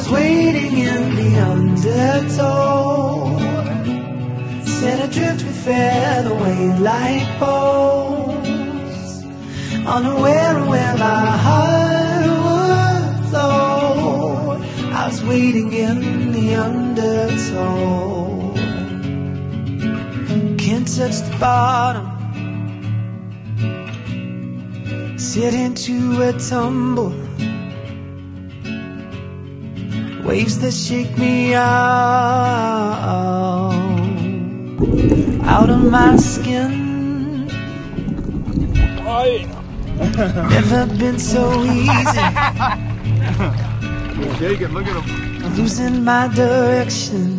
waiting in the undertow, set adrift with feather weight like bows, unaware of where my heart would flow. I was waiting in the undertow. Can't touch the bottom, sit into a tumble, waves that shake me out of my skin. Never been so easy. Shake it, look at him. Losing my direction.